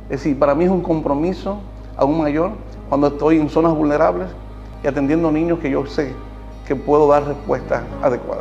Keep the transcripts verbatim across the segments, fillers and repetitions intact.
Es decir, para mí es un compromiso aún mayor cuando estoy en zonas vulnerables y atendiendo niños que yo sé que puedo dar respuestas adecuadas.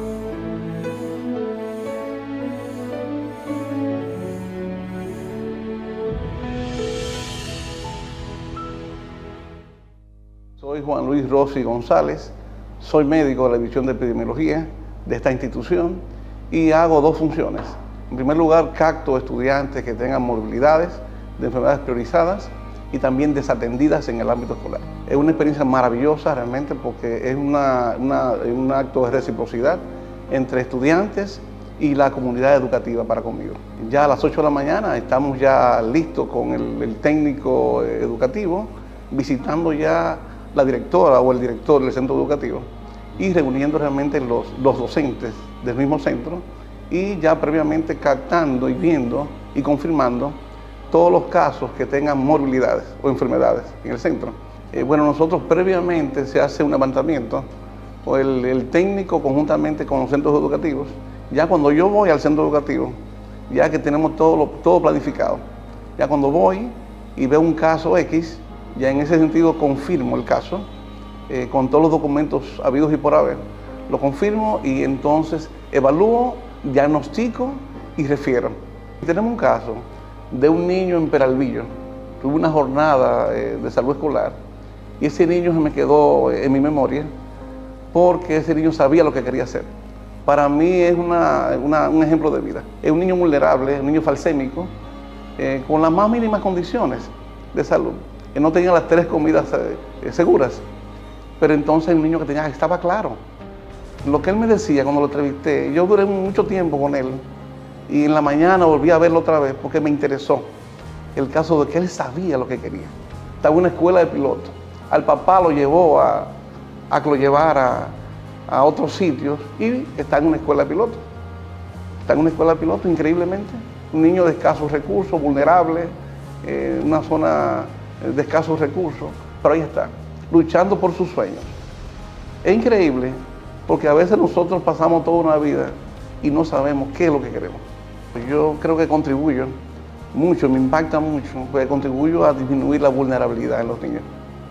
Soy Juan Luis Rossi González, soy médico de la División de Epidemiología de esta institución y hago dos funciones. En primer lugar, capto estudiantes que tengan morbilidades de enfermedades priorizadas y también desatendidas en el ámbito escolar. Es una experiencia maravillosa realmente porque es una, una, un acto de reciprocidad entre estudiantes y la comunidad educativa para conmigo. Ya a las ocho de la mañana estamos ya listos con el, el técnico educativo, visitando ya la directora o el director del centro educativo y reuniendo realmente los, los docentes del mismo centro y ya previamente captando y viendo y confirmando todos los casos que tengan morbilidades o enfermedades en el centro. Eh, bueno, nosotros previamente se hace un levantamiento, o el, el técnico conjuntamente con los centros educativos, ya cuando yo voy al centro educativo, ya que tenemos todo, lo, todo planificado, ya cuando voy y veo un caso X, ya en ese sentido confirmo el caso, eh, con todos los documentos habidos y por haber, lo confirmo y entonces evalúo, diagnostico y refiero. Tenemos un caso de un niño en Peralvillo. Tuve una jornada eh, de salud escolar y ese niño se me quedó en mi memoria porque ese niño sabía lo que quería hacer. Para mí es una, una, un ejemplo de vida. Es un niño vulnerable, un niño falsémico, eh, con las más mínimas condiciones de salud. Él no tenía las tres comidas eh, seguras, pero entonces un niño que tenía, estaba claro. Lo que él me decía cuando lo entrevisté, yo duré mucho tiempo con él, y en la mañana volví a verlo otra vez porque me interesó el caso de que él sabía lo que quería. Estaba en una escuela de pilotos. Al papá lo llevó a, a que lo llevara a otros sitios y está en una escuela de pilotos. Está en una escuela de pilotos, increíblemente. Un niño de escasos recursos, vulnerable, eh, una zona de escasos recursos, pero ahí está, luchando por sus sueños. Es increíble porque a veces nosotros pasamos toda una vida y no sabemos qué es lo que queremos. Yo creo que contribuyo mucho, me impacta mucho, porque contribuyo a disminuir la vulnerabilidad en los niños,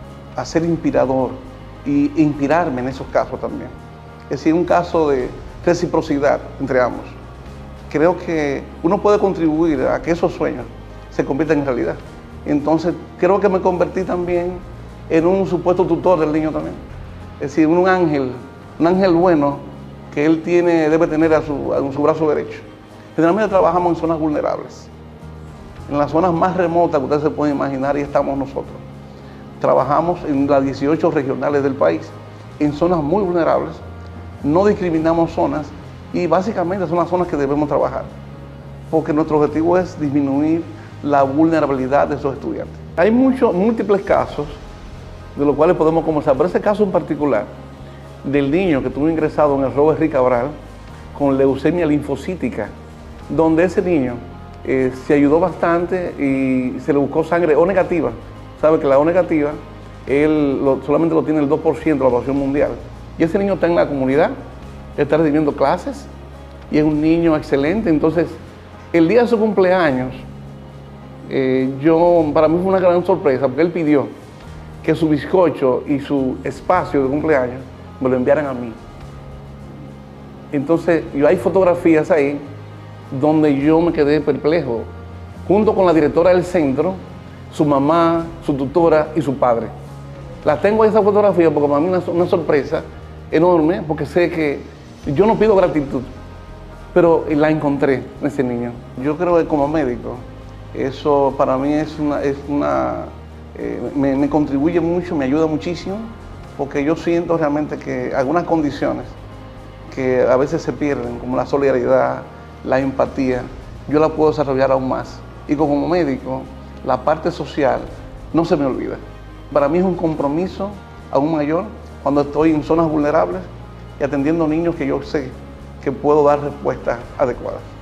a ser inspirador y inspirarme en esos casos también. Es decir, un caso de reciprocidad entre ambos. Creo que uno puede contribuir a que esos sueños se conviertan en realidad. Entonces, creo que me convertí también en un supuesto tutor del niño también. Es decir, un ángel, un ángel bueno que él tiene, debe tener a su, a su brazo derecho. Generalmente trabajamos en zonas vulnerables, en las zonas más remotas que ustedes se pueden imaginar, y estamos nosotros. Trabajamos en las dieciocho regionales del país, en zonas muy vulnerables, no discriminamos zonas y básicamente son las zonas que debemos trabajar, porque nuestro objetivo es disminuir la vulnerabilidad de esos estudiantes. Hay muchos, múltiples casos de los cuales podemos conversar, pero ese caso en particular, del niño que estuvo ingresado en el Robert Reed Cabral con leucemia linfocítica, donde ese niño eh, se ayudó bastante y se le buscó sangre O negativa. Sabe que la O negativa él lo, solamente lo tiene el dos por ciento de la población mundial. Y ese niño está en la comunidad, está recibiendo clases y es un niño excelente. Entonces, el día de su cumpleaños, eh, yo, para mí fue una gran sorpresa porque él pidió que su bizcocho y su espacio de cumpleaños me lo enviaran a mí. Entonces, yo hay fotografías ahí donde yo me quedé perplejo, junto con la directora del centro, su mamá, su tutora y su padre. Las tengo esa fotografía porque para mí es una, una sorpresa enorme, porque sé que yo no pido gratitud, pero la encontré en ese niño. Yo creo que como médico, eso para mí es una, es una eh, me, me contribuye mucho, me ayuda muchísimo, porque yo siento realmente que algunas condiciones que a veces se pierden, como la solidaridad, la empatía, yo la puedo desarrollar aún más. Y como médico, la parte social no se me olvida. Para mí es un compromiso aún mayor cuando estoy en zonas vulnerables y atendiendo niños que yo sé que puedo dar respuestas adecuadas.